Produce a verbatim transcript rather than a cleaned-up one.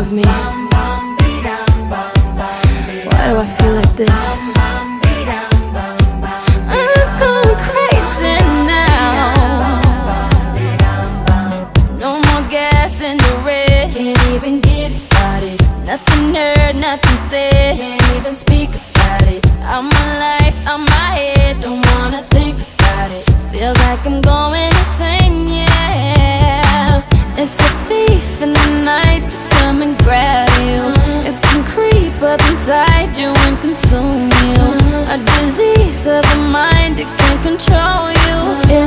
of me? Why do I feel like this? I'm going crazy now. No more gas in the red. Can't even get it started. Nothing heard, nothing said. Can't even speak about it. I'm my life, I'm my head. Don't wanna think about it. Feels like I'm going insane, yeah. It's a thief in the night to come and grab you. It can creep up inside you and consume you. A disease of the mind, it can control you.